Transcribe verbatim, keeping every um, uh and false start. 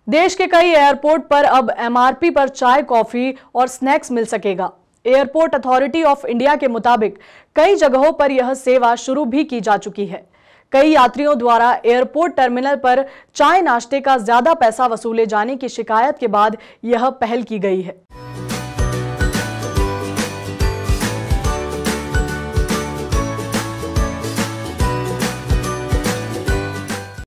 देश के कई एयरपोर्ट पर अब एमआरपी पर चाय, कॉफी और स्नैक्स मिल सकेगा। एयरपोर्ट अथॉरिटी ऑफ इंडिया के मुताबिक कई जगहों पर यह सेवा शुरू भी की जा चुकी है। कई यात्रियों द्वारा एयरपोर्ट टर्मिनल पर चाय नाश्ते का ज्यादा पैसा वसूले जाने की शिकायत के बाद यह पहल की गई है।